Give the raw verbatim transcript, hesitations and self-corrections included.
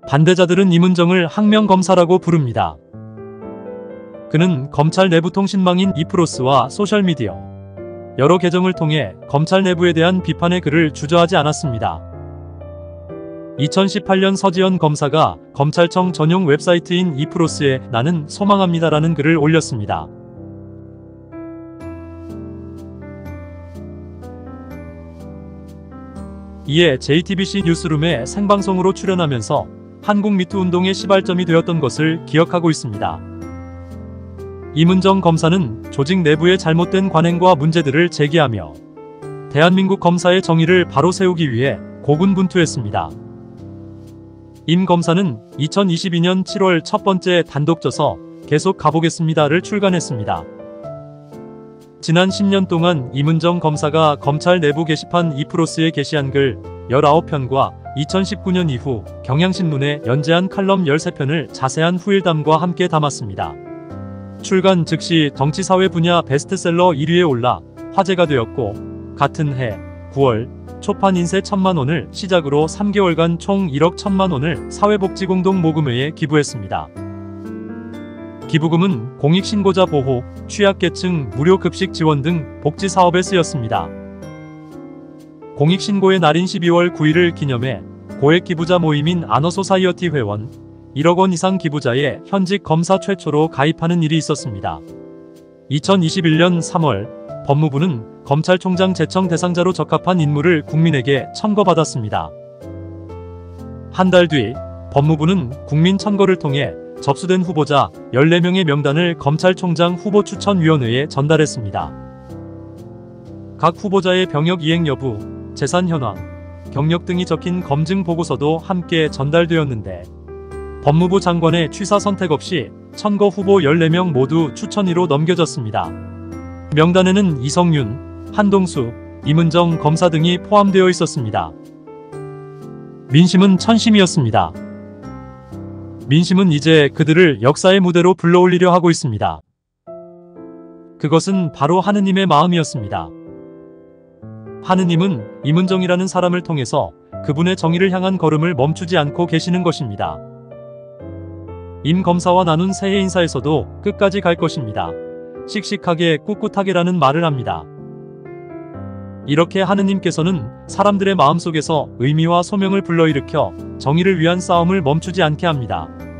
반대자들은 임은정을 항명검사라고 부릅니다. 그는 검찰 내부 통신망인 이프로스와 소셜미디어, 여러 계정을 통해 검찰 내부에 대한 비판의 글을 주저하지 않았습니다. 이천십팔 년 서지현 검사가 검찰청 전용 웹사이트인 이프로스에 나는 소망합니다라는 글을 올렸습니다. 이에 제이티비씨 뉴스룸에 생방송으로 출연하면서 한국 미투 운동의 시발점이 되었던 것을 기억하고 있습니다. 임은정 검사는 조직 내부의 잘못된 관행과 문제들을 제기하며 대한민국 검사의 정의를 바로 세우기 위해 고군분투했습니다. 임 검사는 이천이십이 년 칠월 첫 번째 단독저서 계속 가보겠습니다를 출간했습니다. 지난 십 년 동안 임은정 검사가 검찰 내부 게시판 이프로스에 게시한 글 열아홉 편과 이천십구 년 이후 경향신문에 연재한 칼럼 열세 편을 자세한 후일담과 함께 담았습니다. 출간 즉시 정치사회 분야 베스트셀러 일 위에 올라 화제가 되었고, 같은 해 구월 초판 인쇄 천만 원을 시작으로 삼 개월간 총 일억 천만 원을 사회복지공동모금회에 기부했습니다. 기부금은 공익신고자 보호, 취약계층 무료 급식 지원 등 복지사업에 쓰였습니다. 공익신고의 날인 십이월 구일을 기념해 고액 기부자 모임인 아너소사이어티 회원 일억 원 이상 기부자에 현직 검사 최초로 가입하는 일이 있었습니다. 이천이십일 년 삼월 법무부는 검찰총장 제청 대상자로 적합한 인물을 국민에게 청거받았습니다. 한 달 뒤 법무부는 국민 청거를 통해 접수된 후보자 열네 명의 명단을 검찰총장 후보추천위원회에 전달했습니다. 각 후보자의 병역 이행 여부, 재산 현황, 경력 등이 적힌 검증 보고서도 함께 전달되었는데, 법무부 장관의 취사 선택 없이 청거 후보 열네 명 모두 추천위로 넘겨졌습니다. 명단에는 이성윤, 한동수, 임은정 검사 등이 포함되어 있었습니다. 민심은 천심이었습니다. 민심은 이제 그들을 역사의 무대로 불러올리려 하고 있습니다. 그것은 바로 하느님의 마음이었습니다. 하느님은 임은정이라는 사람을 통해서 그분의 정의를 향한 걸음을 멈추지 않고 계시는 것입니다. 임 검사와 나눈 새해 인사에서도 끝까지 갈 것입니다. 씩씩하게 꿋꿋하게라는 말을 합니다. 이렇게 하느님께서는 사람들의 마음속에서 의미와 소명을 불러일으켜 정의를 위한 싸움을 멈추지 않게 합니다.